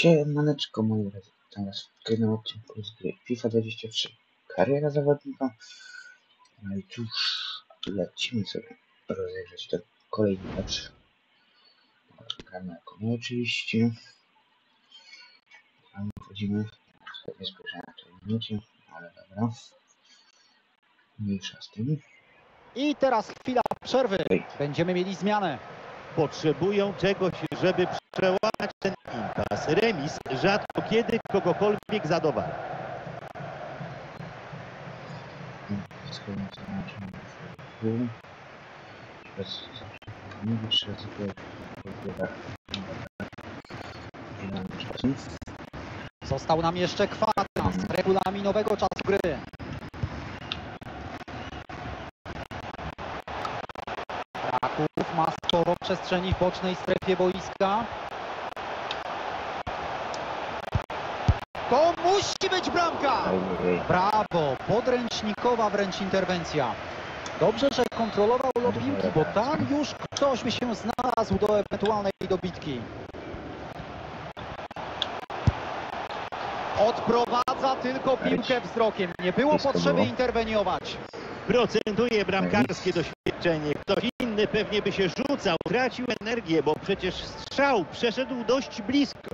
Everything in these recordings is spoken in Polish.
Siemaneczko moi drodzy, witam was w kolejnym odcinku z gry FIFA 23 Kariera zawodnika. No i cóż, lecimy sobie rozejrzeć ten kolejny mecz. Gramy jako my oczywiście. Tam wchodzimy, sobie spojrzałem na tej minucie, ale dobra. Mniejsza z tym. I teraz chwila przerwy. Będziemy mieli zmianę. Potrzebują czegoś, żeby przełamać ten impas. Remis rzadko kiedy kogokolwiek zadowala. Został nam jeszcze kwadrans regulaminowego czasu gry. Kraków ma sporo przestrzeni w bocznej strefie boiska. To musi być bramka! Brawo! Podręcznikowa wręcz interwencja. Dobrze, że kontrolował lot piłki, bo tam już ktoś by się znalazł do ewentualnej dobitki. Odprowadza tylko piłkę wzrokiem. Nie było potrzeby interweniować. Procentuje bramkarskie doświadczenie. Ktoś inny pewnie by się rzucał, tracił energię, bo przecież strzał przeszedł dość blisko.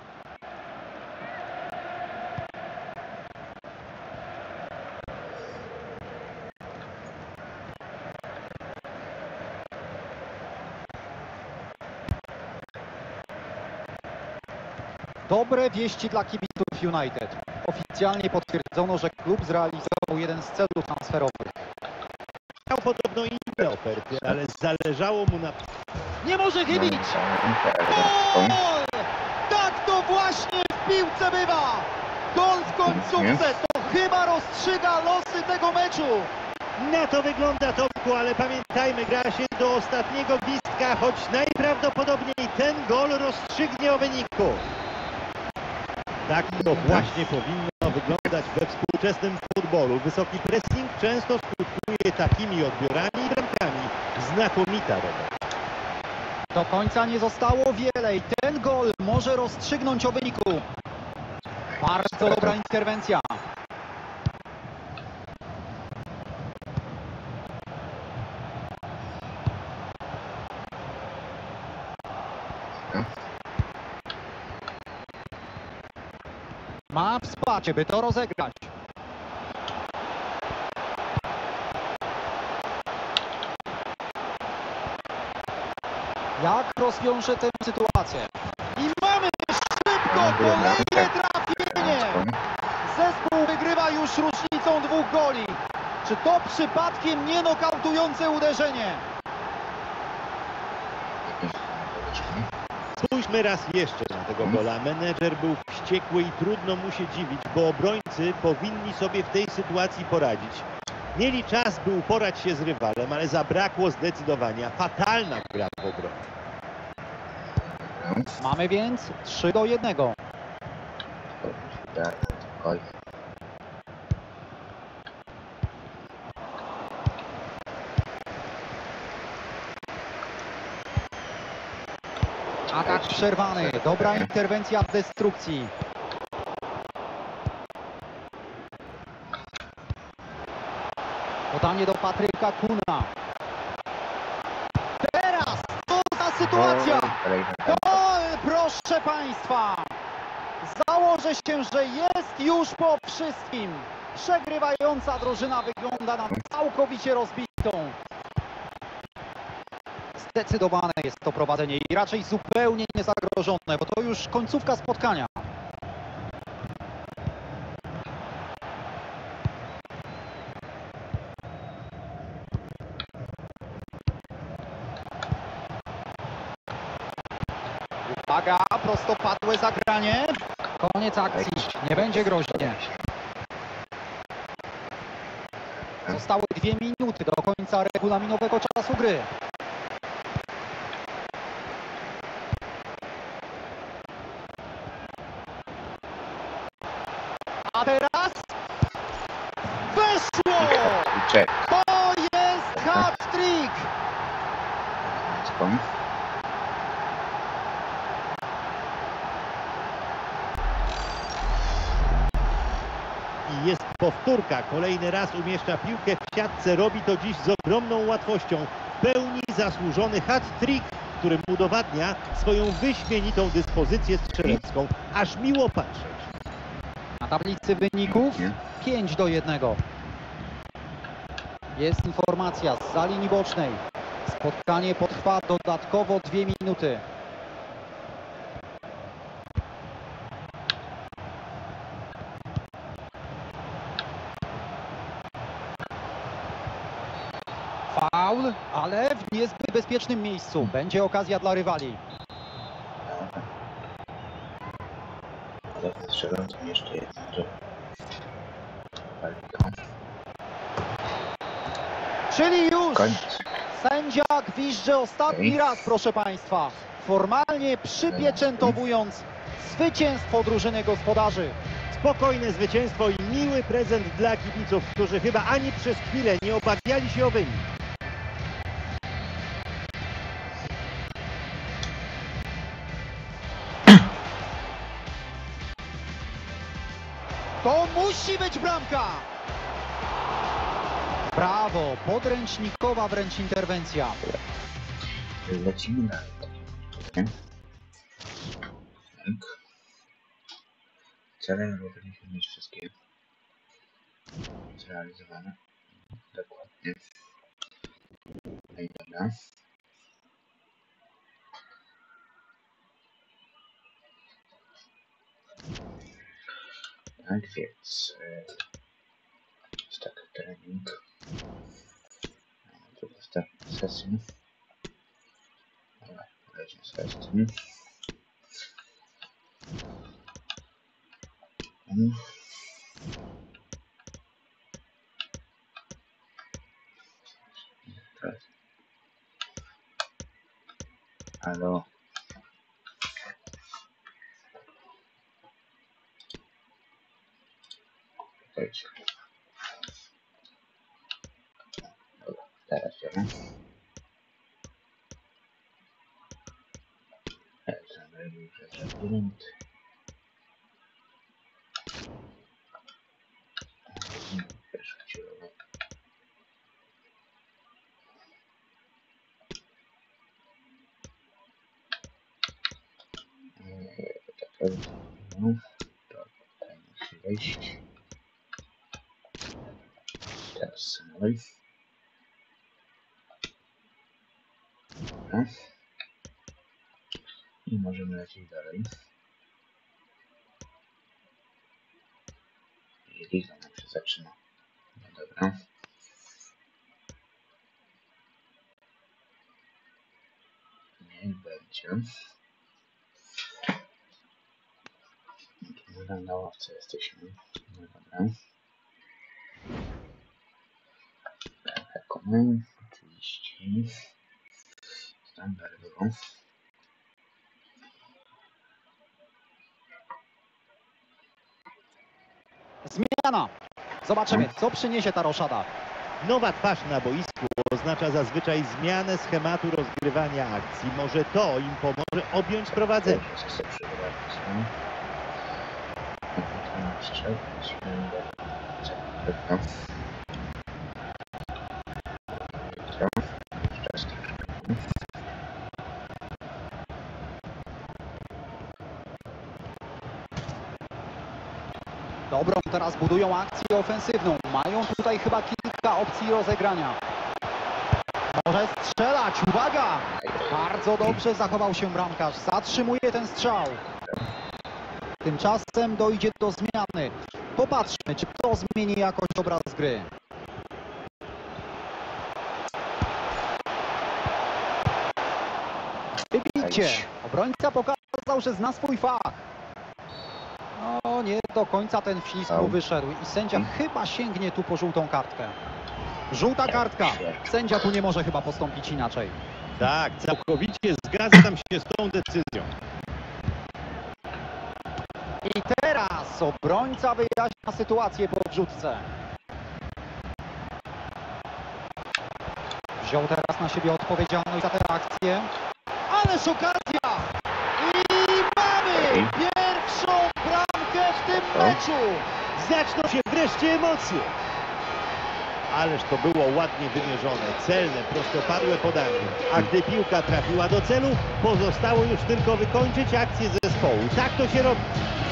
Dobre wieści dla kibiców United. Oficjalnie potwierdzono, że klub zrealizował jeden z celów transferowych. Miał podobno inne oferty, ale zależało mu na... Nie może chybić! Gol! Tak to właśnie w piłce bywa! Gol w końcówce to chyba rozstrzyga losy tego meczu! Na to wygląda, Tomku, ale pamiętajmy, gra się do ostatniego gwizdka, choć najprawdopodobniej ten gol rozstrzygnie o wyniku. Tak to właśnie powinno wyglądać we współczesnym futbolu. Wysoki pressing często skutkuje takimi odbiorami i bramkami. Znakomita rola. Do końca nie zostało wiele i ten gol może rozstrzygnąć o wyniku. Bardzo dobra interwencja. Ma wsparcie, by to rozegrać. Jak rozwiąże tę sytuację? I mamy szybko kolejne trafienie! Zespół wygrywa już różnicą 2 goli. Czy to przypadkiem nie nokautujące uderzenie? Spójrzmy raz jeszcze na tego gola. Menedżer był wściekły i trudno mu się dziwić, bo obrońcy powinni sobie w tej sytuacji poradzić. Mieli czas, by uporać się z rywalem, ale zabrakło zdecydowania. Fatalna gra w obronie. Mamy więc 3-1. Atak przerwany. Dobra interwencja w destrukcji. Podanie do Patryka Kuna. Teraz co za sytuacja! Gol, proszę Państwa! Założę się, że jest już po wszystkim. Przegrywająca drużyna wygląda na całkowicie rozbitą. Zdecydowane jest to prowadzenie i raczej zupełnie niezagrożone, bo to już końcówka spotkania. Uwaga, prostopadłe zagranie. Koniec akcji, nie będzie groźnie. Zostały 2 minuty do końca regulaminowego czasu gry. A teraz weszło! To jest hat-trick! i jest powtórka. Kolejny raz umieszcza piłkę w siatce. Robi to dziś z ogromną łatwością. W pełni zasłużony hat-trick, którym udowadnia swoją wyśmienitą dyspozycję strzelecką. Aż miło patrzeć. Na tablicy wyników 5-1. Jest informacja zza linii bocznej. Spotkanie potrwa dodatkowo 2 minuty. Faul, ale w niezbyt bezpiecznym miejscu. Będzie okazja dla rywali. Ale strzelam tam jeszcze jedno, że... Czyli już Koniec. sędzia gwizdże ostatni raz, proszę Państwa. Formalnie przypieczętowując zwycięstwo drużyny gospodarzy. Spokojne zwycięstwo i miły prezent dla kibiców, którzy chyba ani przez chwilę nie obawiali się o wynik. To musi być bramka! Brawo, podręcznikowa wręcz interwencja. Lecimy dalej. Tak. Cele powinniśmy mieć wszystkie zrealizowane. Dokładnie. No i dobra. Tak więc jest taki trening. To następna sesja. Dobra, lecimy sobie z tym. Halo. Czekajcie. Dobra, teraz działa. Zrobił przez labirynt. No, to tutaj musi wejść. Teraz samolot. Dobra. I możemy lecieć dalej. I liga nam się zaczyna. No dobra. Niech będzie. Na ławce jesteśmy. No dobra. Taką oczywiście. Standardowo. Zmiana. Zobaczymy, co przyniesie ta roszada. Nowa twarz na boisku oznacza zazwyczaj zmianę schematu rozgrywania akcji. Może to im pomoże objąć prowadzenie. Dobrą teraz budują akcję ofensywną. Mają tutaj chyba kilka opcji rozegrania. Może strzelać, uwaga! Bardzo dobrze zachował się bramkarz. Zatrzymuje ten strzał. Tymczasem dojdzie do zmiany. Popatrzmy, czy to zmieni jakoś obraz gry. Wybicie. Obrońca pokazał, że zna swój fach. No, nie do końca ten wślizg mu wyszedł i sędzia chyba sięgnie tu po żółtą kartkę. Żółta kartka. Sędzia tu nie może chyba postąpić inaczej. Tak, całkowicie zgadzam się z tą decyzją. I teraz obrońca wyjaśnia sytuację po wrzutce. Wziął teraz na siebie odpowiedzialność za tę akcję. Ależ okazja! I mamy pierwszą bramkę w tym meczu! Zaczną się wreszcie emocje. Ależ to było ładnie wymierzone, celne, prostopadłe podanie. A gdy piłka trafiła do celu, pozostało już tylko wykończyć akcję zespołu. Tak to się robi.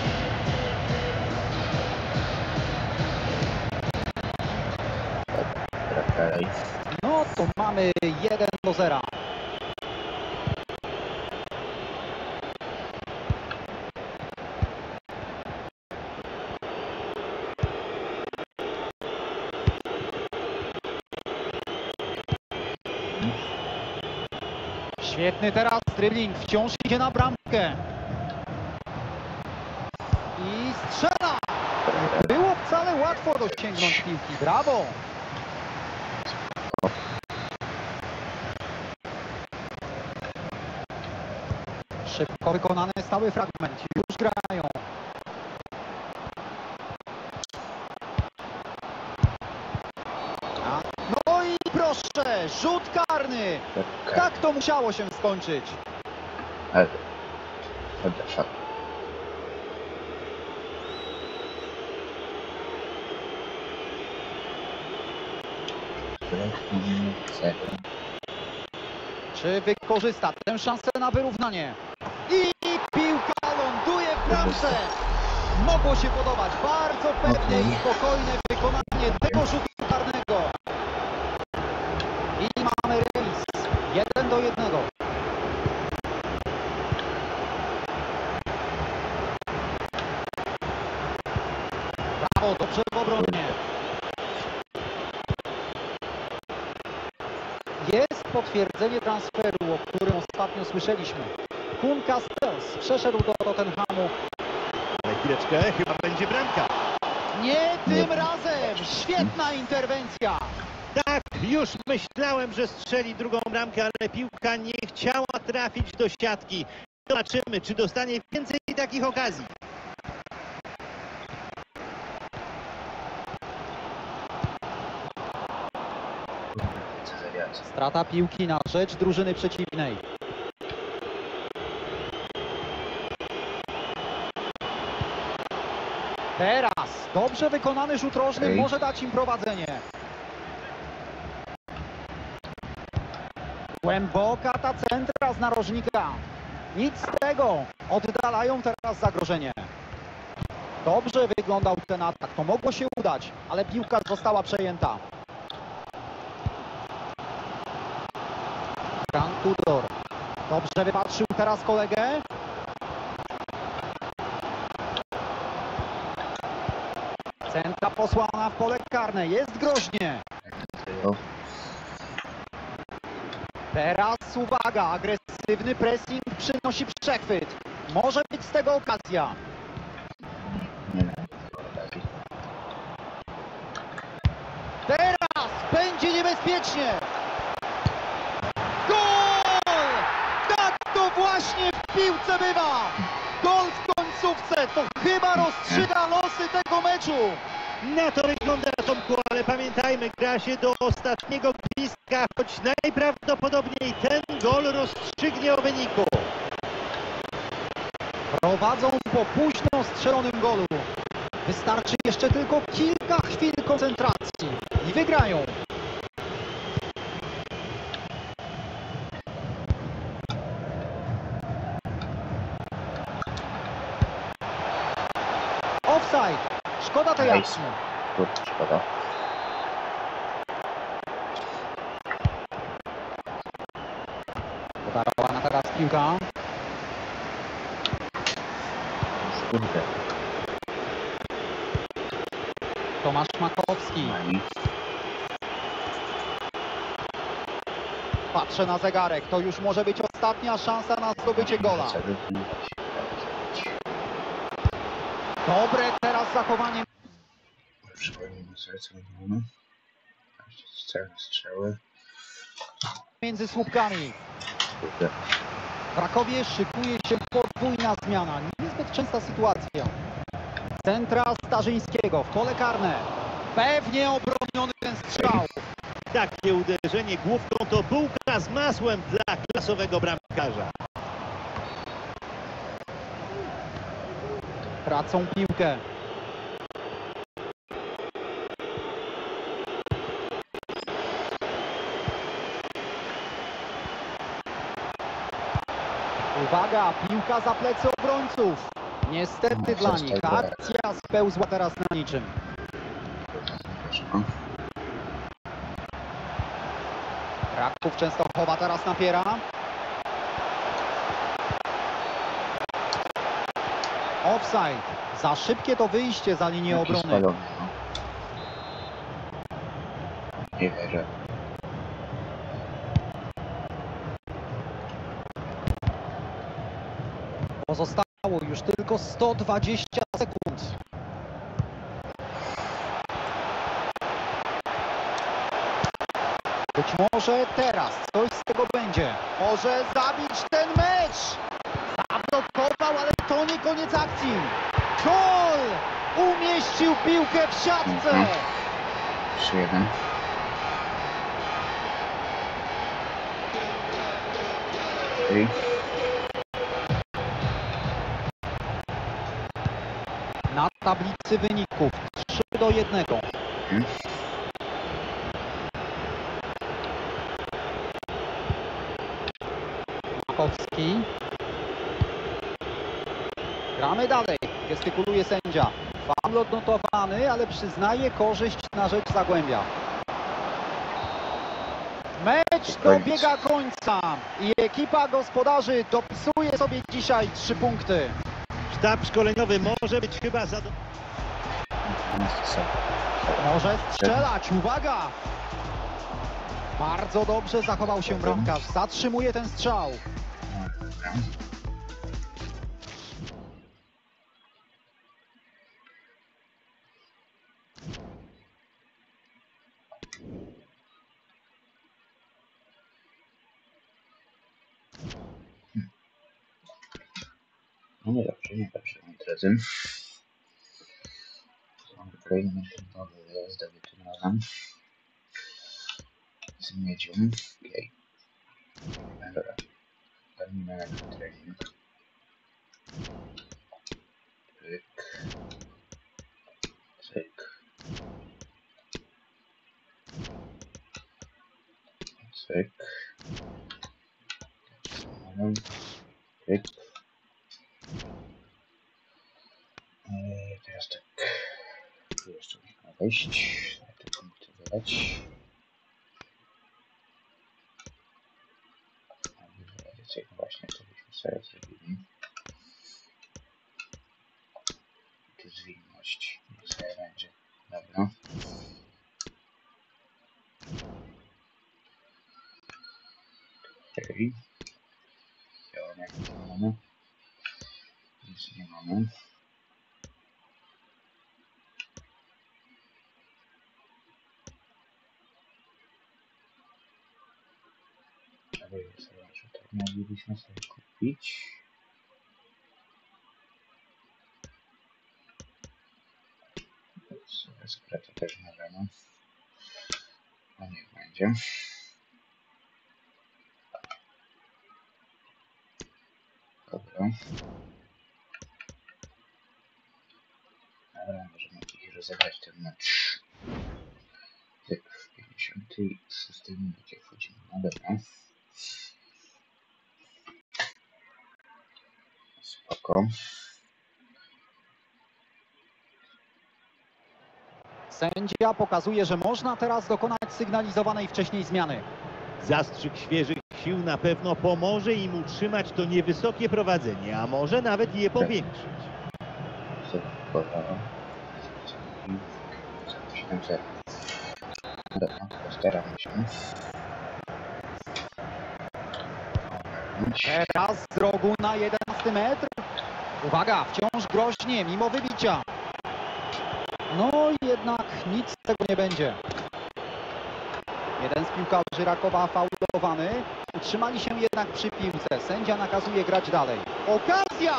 No to mamy 1-0. Świetny teraz dribbling, wciąż idzie na bramkę. I strzela! Nie było wcale łatwo dosięgnąć piłki. Brawo! Szybko wykonany stały fragment. Już grają. No i proszę, rzut karny. Tak to musiało się skończyć. Ale szat. Czy wykorzysta tę szansę na wyrównanie? I piłka ląduje w bramce. Mogło się podobać. Bardzo pewne i spokojne wykonanie tego rzutu karnego. I mamy remis. 1-1. Brawo, dobrze w obronie. Jest potwierdzenie transferu, o którym ostatnio słyszeliśmy. Kuhn Castells przeszedł do Tottenhamu. Ale chwileczkę, chyba będzie bramka. Nie tym razem! Świetna interwencja! Tak, już myślałem, że strzeli drugą bramkę, ale piłka nie chciała trafić do siatki. Zobaczymy, czy dostanie więcej takich okazji. Strata piłki na rzecz drużyny przeciwnej. Teraz dobrze wykonany rzut rożny może dać im prowadzenie. Głęboka ta centra z narożnika. Nic z tego. Oddalają teraz zagrożenie. Dobrze wyglądał ten atak. To mogło się udać, ale piłka została przejęta. Frank Tudor. Dobrze wypatrzył teraz kolegę. Centra posłana w pole karne. Jest groźnie. Teraz uwaga. Agresywny pressing przynosi przechwyt. Może być z tego okazja. Teraz będzie niebezpiecznie. Gol! Tak to właśnie w piłce bywa. Gol w końcówce. To chyba rozstrzyga losy tego meczu. Na to wygląda, Tomku, ale pamiętajmy, gra się do ostatniego gwizdka, choć najprawdopodobniej ten gol rozstrzygnie o wyniku. Prowadzą po późno strzelonym golu. Wystarczy jeszcze tylko kilka chwil koncentracji i wygrają. Offside. Szkoda tej akcji. Szkoda. Podarowana teraz piłka. Tomasz Makowski. Patrzę na zegarek. To już może być ostatnia szansa na zdobycie gola. Dobre teraz zachowanie. Przypomnijmy sobie, co mamy. Strzały. Między słupkami. W Krakowie szykuje się podwójna zmiana. Niezbyt częsta sytuacja. Centra Starzyńskiego w pole karne. Pewnie obroniony ten strzał. Takie uderzenie główką to bułka z masłem dla klasowego bramkarza. Tracą piłkę. Uwaga, piłka za plecy obrońców. Niestety dla nich akcja spełzła teraz na niczym. Raków Częstochowa teraz napiera. Offside. Za szybkie to wyjście za linię obrony. Nie wierzę. Pozostało już tylko 120 sekund. Być może teraz coś z tego będzie. Może zabić ten mecz. Zablokował, ale to nie koniec akcji. Gol! Umieścił piłkę w siatce. 3-1. Na tablicy wyników 3-1. Makowski. Gramy dalej. Gestykuluje sędzia. Faul odnotowany, ale przyznaje korzyść na rzecz Zagłębia. Mecz dobiega końca i ekipa gospodarzy dopisuje sobie dzisiaj 3 punkty. Sztab szkoleniowy może być chyba zadowolony. Może strzelać, uwaga! Bardzo dobrze zachował się bramkarz, zatrzymuje ten strzał. No niedobrze, moi drodzy. Mamy kolejny nowy wyjazdowy tym razem. Z Miedzium. Okej. Dobra. Pełnimy na trening. Cyk. Cyk. Cyk. Cyk. Teraz tak. Tu jeszcze musimy wejść. Na te punkty wydać. No właśnie, to byśmy sobie zrobili. Tu zwinność. Niech sobie będzie. Dobra. Okej. Działania nic nie mamy. Nic nie mamy. To moglibyśmy sobie kupić. Sklepy też możemy. No niech będzie. Dobra. Dobra, możemy ich rozegrać ten mecz. Jak w 56 minucie wchodzimy. No dobra. Spoko. Sędzia pokazuje, że można teraz dokonać sygnalizowanej wcześniej zmiany. Zastrzyk świeżych sił na pewno pomoże im utrzymać to niewysokie prowadzenie, a może nawet je powiększyć. Dobra. 7-0. Dobra, postaramy się. Teraz z rogu na 11 metr. Uwaga, wciąż groźnie, mimo wybicia. No jednak nic z tego nie będzie. Jeden z piłkarzy Rakowa faulowany. Utrzymali się jednak przy piłce. Sędzia nakazuje grać dalej. Okazja!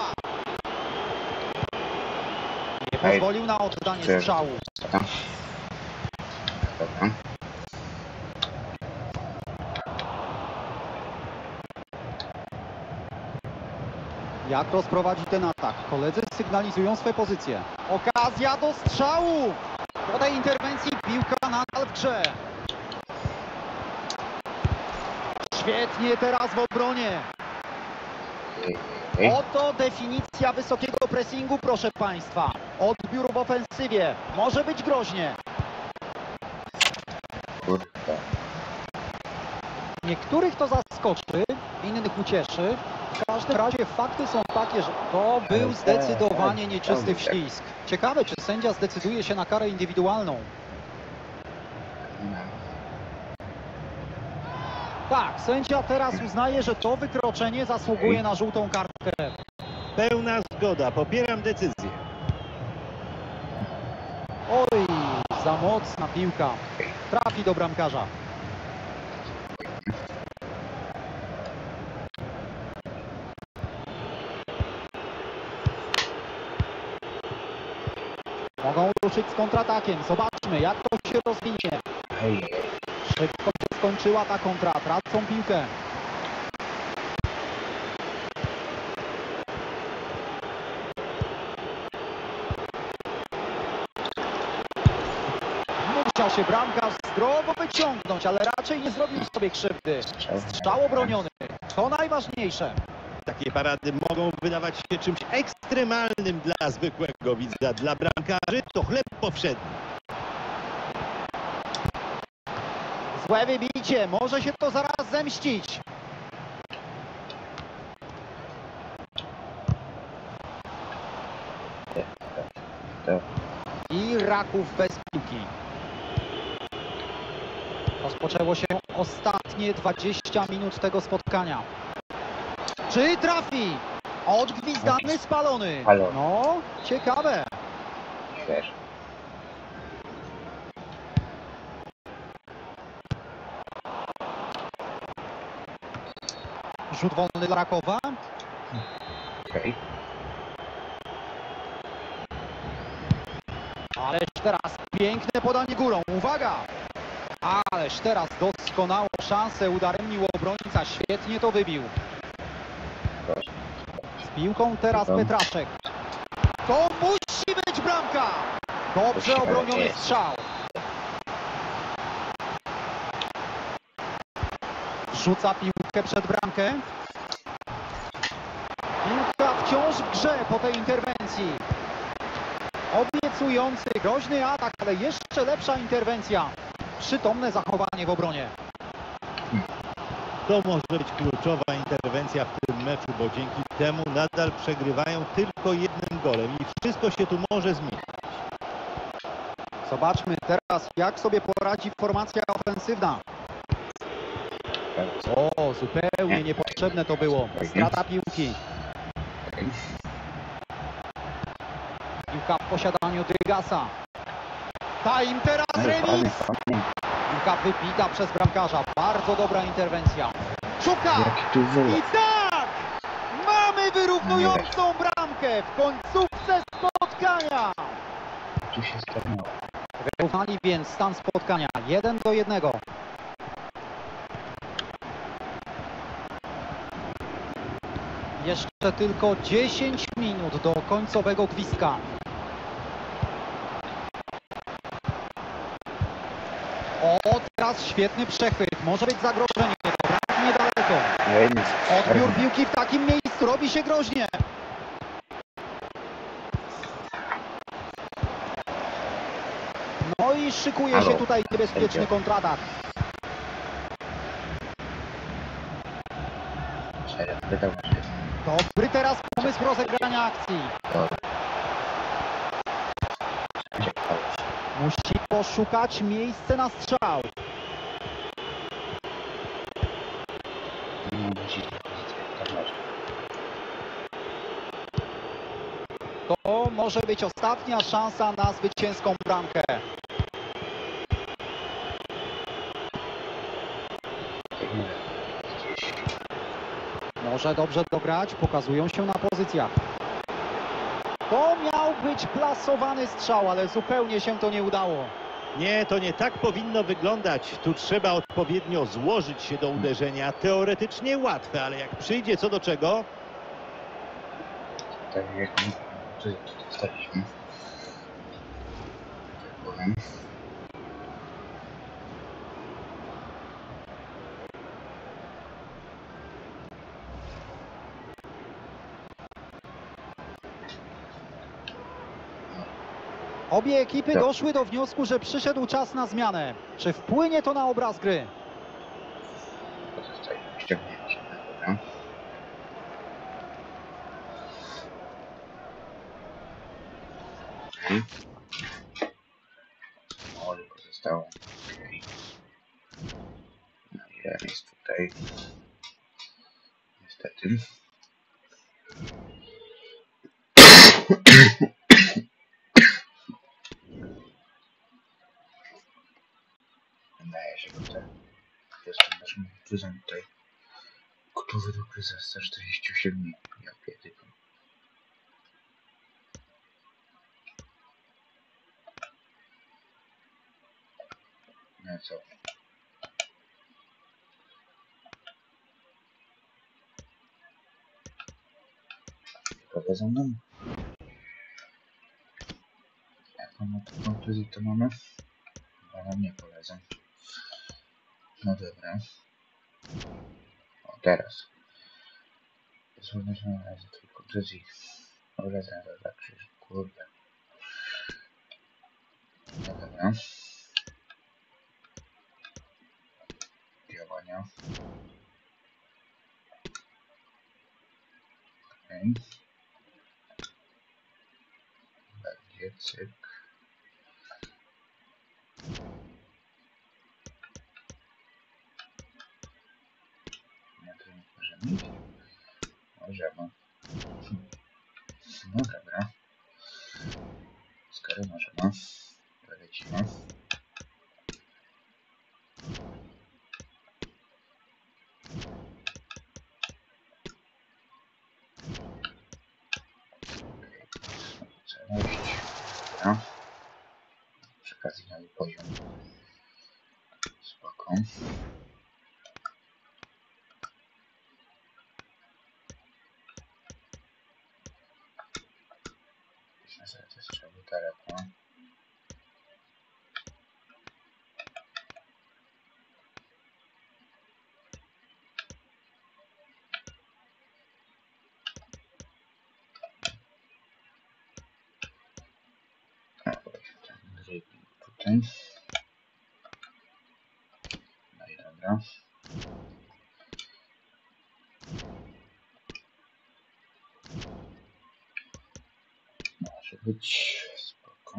Nie pozwolił na oddanie strzału. Dobra. Jak rozprowadzi ten atak? Koledzy sygnalizują swoje pozycje. Okazja do strzału! Po tej interwencji piłka nadal w grze. Świetnie teraz w obronie. Oto definicja wysokiego pressingu, proszę Państwa. Odbiór w ofensywie. Może być groźnie. Kurde. Niektórych to zaskoczy, innych ucieszy. W każdym razie fakty są takie, że to był zdecydowanie nieczysty wślizg. Ciekawe, czy sędzia zdecyduje się na karę indywidualną. Tak, sędzia teraz uznaje, że to wykroczenie zasługuje na żółtą kartkę. Pełna zgoda, popieram decyzję. Oj, za mocna piłka. Trafi do bramkarza. Mogą ruszyć z kontratakiem. Zobaczmy, jak to się rozwinie. Szybko się skończyła ta kontra. Tracą piłkę. Musiał się bramkarz zdrowo wyciągnąć, ale raczej nie zrobił sobie krzywdy. Strzał obroniony. To najważniejsze. Takie parady mogą wydawać się czymś ekstremalnym dla zwykłego widza. Dla bramkarzy to chleb powszedni. Złe wybicie. Może się to zaraz zemścić. I Raków bez piłki. Rozpoczęło się ostatnie 20 minut tego spotkania. Czy trafi? Odgwizdany, spalony. No, ciekawe. Rzut wolny dla Rakowa. Ależ teraz piękne podanie górą. Uwaga! Ależ teraz doskonałą szansę udaremnił obrońca. Świetnie to wybił. Z piłką teraz Petraszek. To musi być bramka! Dobrze obroniony strzał. Wrzuca piłkę przed bramkę. Piłka wciąż w grze po tej interwencji. Obiecujący, groźny atak, ale jeszcze lepsza interwencja. Przytomne zachowanie w obronie. To może być kluczowa interwencja w tym meczu, bo dzięki temu nadal przegrywają tylko jednym golem i wszystko się tu może zmienić. Zobaczmy teraz, jak sobie poradzi formacja ofensywna. O, zupełnie niepotrzebne to było. Strata piłki. Piłka w posiadaniu Dygasa. Ta im teraz remis. Piłka wybita przez bramkarza. Bardzo dobra interwencja. Szuka! I tak! Mamy wyrównującą bramkę w końcówce spotkania. Tu się stanęło. Wyrównali więc stan spotkania 1-1. Jeszcze tylko 10 minut do końcowego gwizdka. O, teraz świetny przechwyt. Może być zagrożenie. Brak niedaleko. Odbiór piłki w takim miejscu robi się groźnie. No i szykuje się tutaj niebezpieczny kontratak. Dobry teraz pomysł rozegrania akcji. Musi poszukać miejsce na strzał. To może być ostatnia szansa na zwycięską bramkę. Może dobrze dograć, pokazują się na pozycjach. To miał być plasowany strzał, ale zupełnie się to nie udało. Nie, to nie tak powinno wyglądać. Tu trzeba odpowiednio złożyć się do uderzenia. Teoretycznie łatwe, ale jak przyjdzie co do czego... Tak jak my dostaliśmy. Powiem. Obie ekipy doszły do wniosku, że przyszedł czas na zmianę. Czy wpłynie to na obraz gry? Pozostaje ściągnięcie. Dobra. Moli pozostało. Okay. No i remis tutaj. Niestety. Wydaje się, że tutaj jestem naszym wyzem tutaj. Gotowy do kryza 147 dni. Ja pierdolę. No co? Gotowe za mną? Jaką ma to konkluzję to mamy? Chyba nam nie polecam. No dobra. O, teraz. Pozwólmy się na razie tej konkluzji. Polecam to za krzyż. Kurde. No dobra. Działania. Okej. Będzie cyk. Na to nie możemy iść? Możemy. No dobra. Skoro możemy, polecimy. Całość. Dobra. Przy okazji nowy poziom. Spoko. Myślę sobie, to jest trzeba daleko. Tutaj. No i dobra. Może być spoko.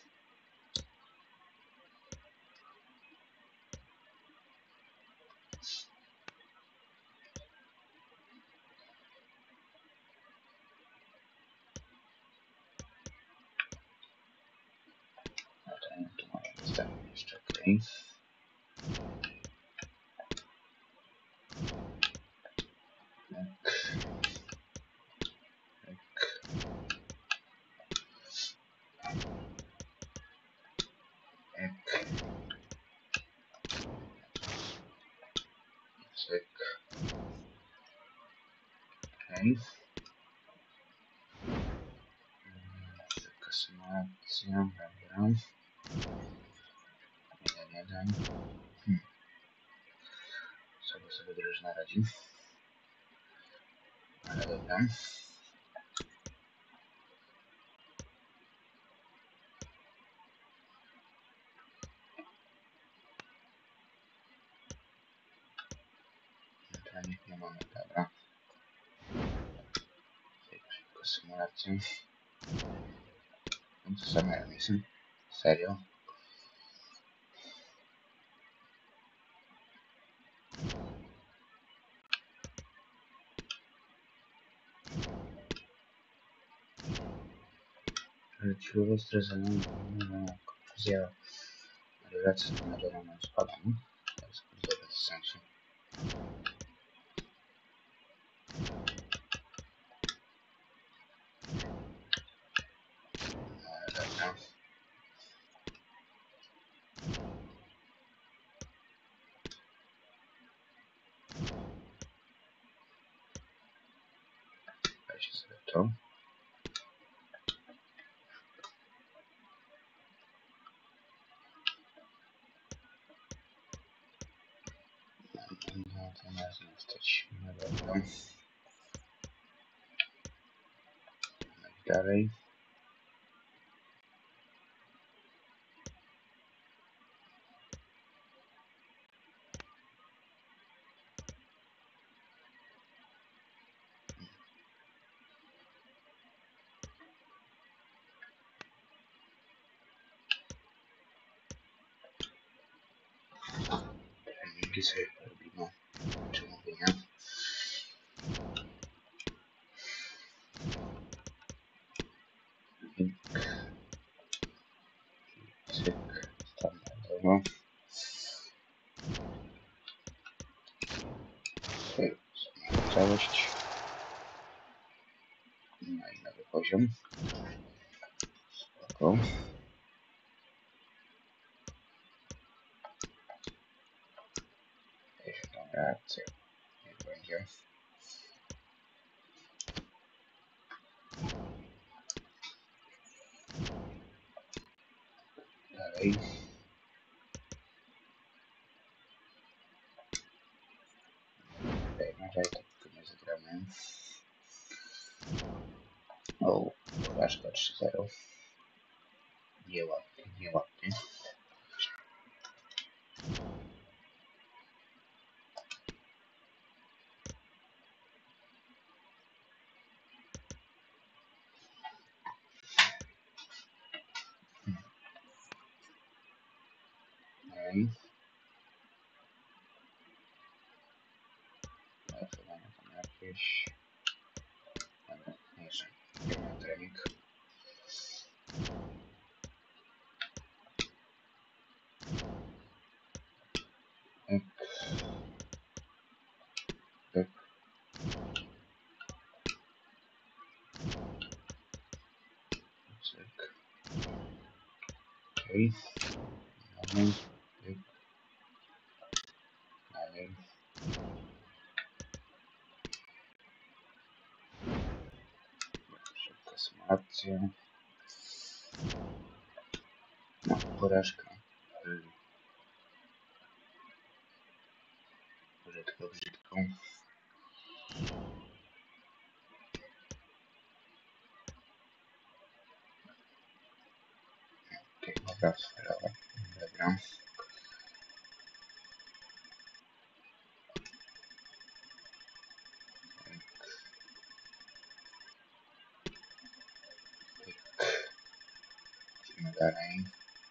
No to tu mamy dostępny jeszcze okej. Cyk. Okej. Szybka symułacja. Dobra. 1-1. Sobie drużyna radzi. Ale dobra. Dobra, nikt nie mamy. Dobra. Szybko symulacja. No to same remisy. Serio. Siłowo stresowanie. Konfuzja. Relacja z narodową spadem. To jest bez sensu. Dobra. Weźcie sobie to. No to nas zostać. No dobra. No i dalej. Nóżki sobie porobimy. Czemu by nie? Cyk, standardowo. Całość. No i nowy poziom. Spoko. Jeśli reakcja nie będzie. Dalej. Tutaj to nie zagramy. O, porażka 3-0. Nieładnie, nieładnie. Dalej. Zadanie tam jakieś. Mniejsze. Jedna trening. Pyk, pyk. Cyk. Okej. Dalej. Pyk. Dalej. Szybka symulacja. No, porażka. Brzydko, brzydko. Okej, dobra, sferowa. Dobra. Idziemy dalej.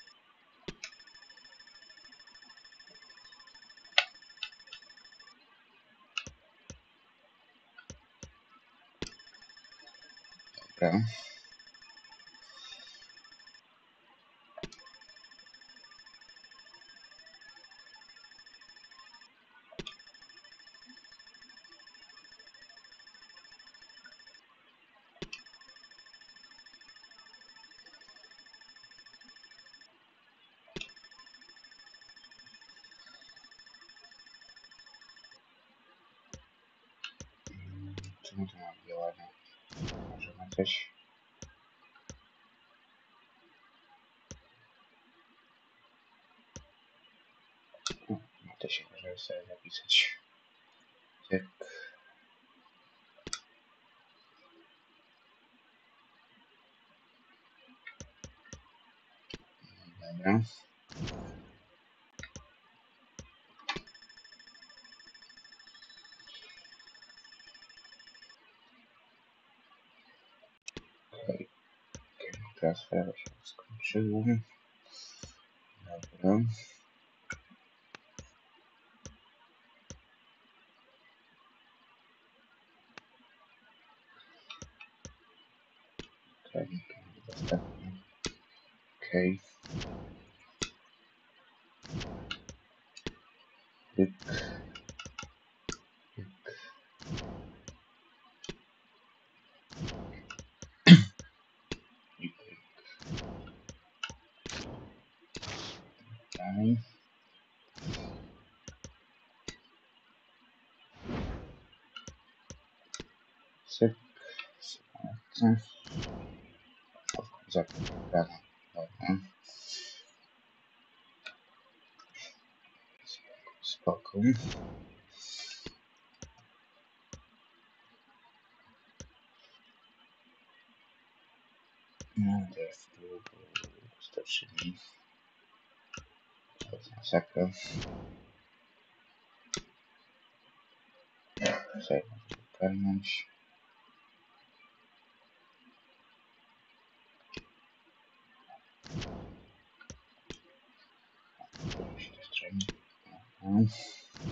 Dobra. Czemu to mam białego? Może na coś? No to się może sobie zapisać. Cyk. Dobra. Okej. Transfer się skończył. Dobra. Trening dostępny. Okej. Pyk. Pyk. I pyk. Dalej. Cyk. Symulacja. O, zapytam prawo. Dobra. Spoko. No, teraz tu 103 dni. To jest masakra. Sobie można wypełnić. Którym się też trening.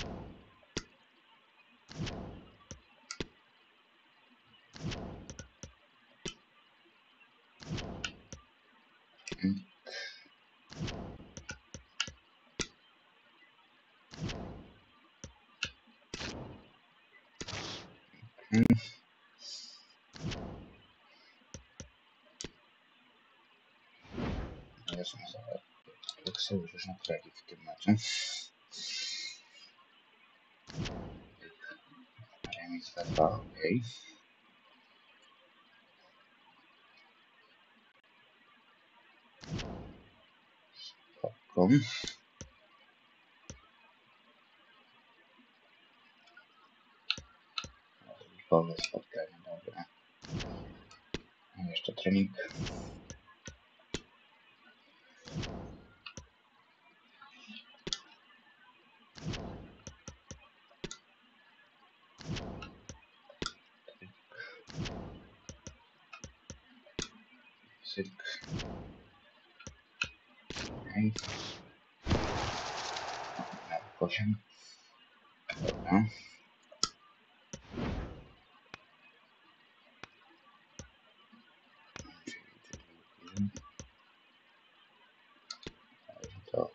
Ja są jak sobie już nagrali w tym meczu. Remis 2-2, okej. Spoko. Rozliczone spotkanie, dobra. A jeszcze trening. Syk. Okej. Na 8. Dobra. To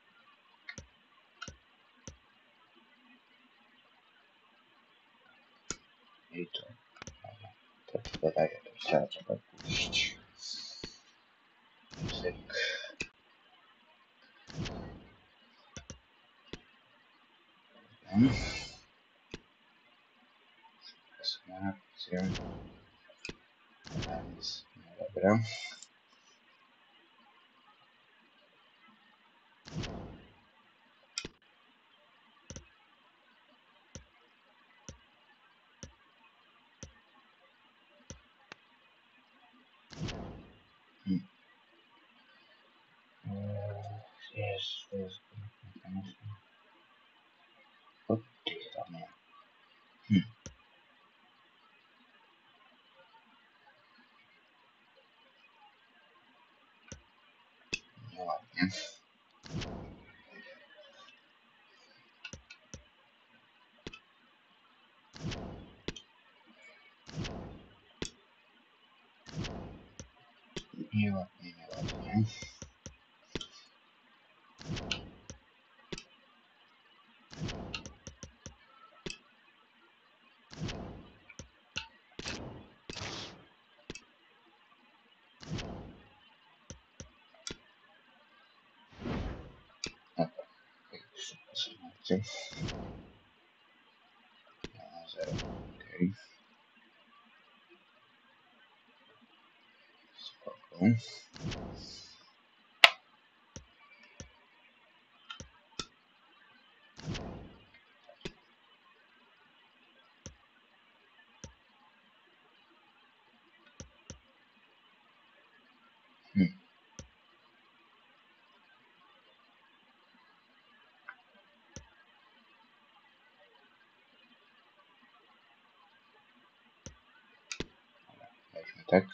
i to. To wydaje, to trzeba pójść. Syk. Akcja. Remis. No dobra. Jest. Oddychamy. Nieładnie. Nieładnie. Dobra. Szybko sobie akcję. 0. Okej. Spoko. Weźmy tak.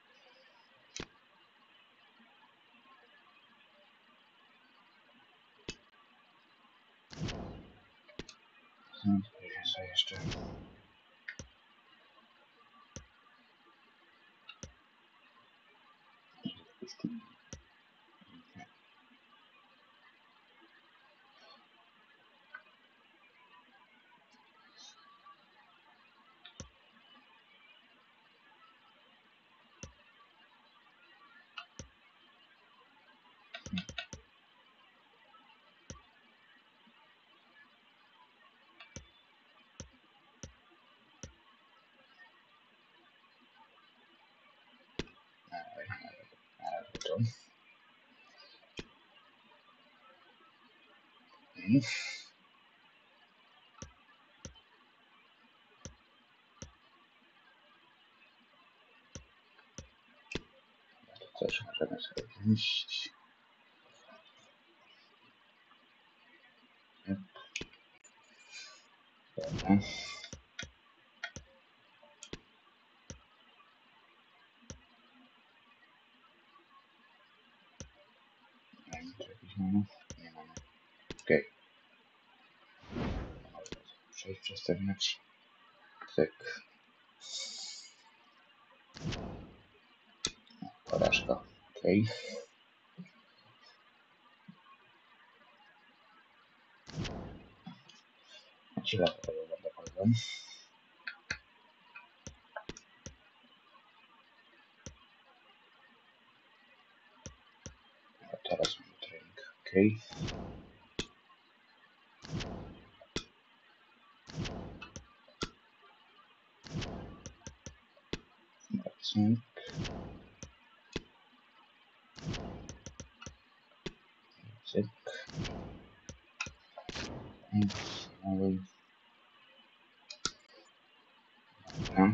Spojrzę sobie jeszcze. Na razie to. Coś możemy sobie wymyślić. Dobra. Mamy tu jakiś mamy? Nie mamy. Okej. Przejść przez ten mecz. Cyk. Porażka. Okej. Ci lewo tego będę powiedział. Okej. Cyk. Cyk. Dalej. Dobra.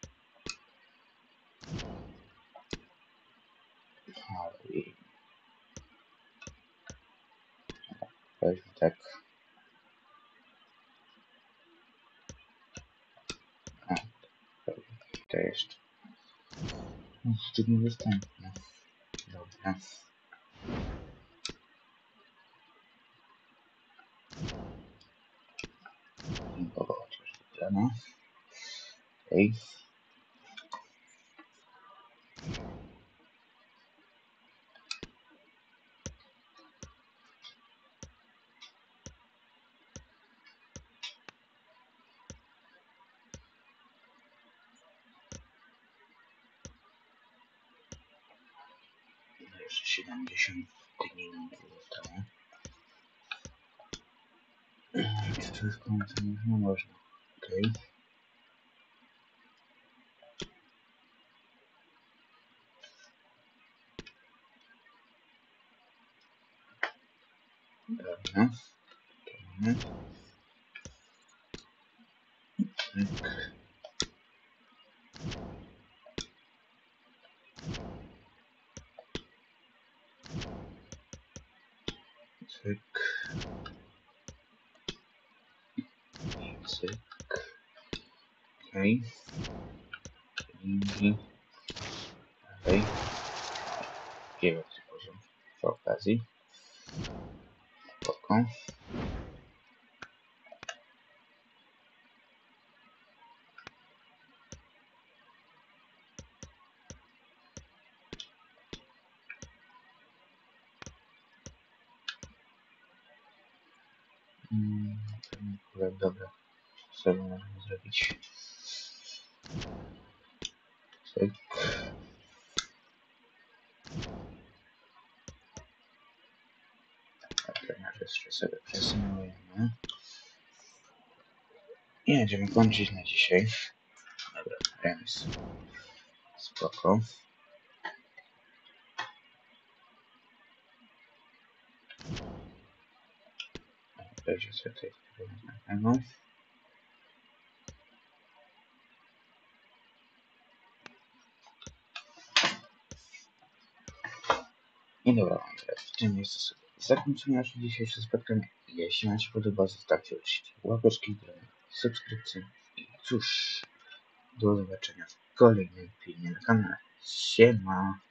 Dalej. Weźmy tak. A, to jeszcze. Szczyt niedostępny. Dobra. Nikogo chociaż wygrana. Okej. 70 minut zostało. Czy to jest koniec? No można. Okej. Dobra. Cyk. Cyk. Cyk. Okej. I dalej. 9 poziom przy okazji. Spoko. Dobra. Co możemy zrobić? Cyk. Trenerze jeszcze sobie przesunujemy. I będziemy kończyć na dzisiaj. Dobra, remis. Spoko. Wejdzie sobie tutaj tego. I dobra, w tym miejscu sobie zakończymy nasze dzisiejsze spotkanie. Jeśli Wam się podoba, zostawcie oczywiście łapeczki, subskrypcję i cóż, do zobaczenia w kolejnym filmie na kanale. Siema!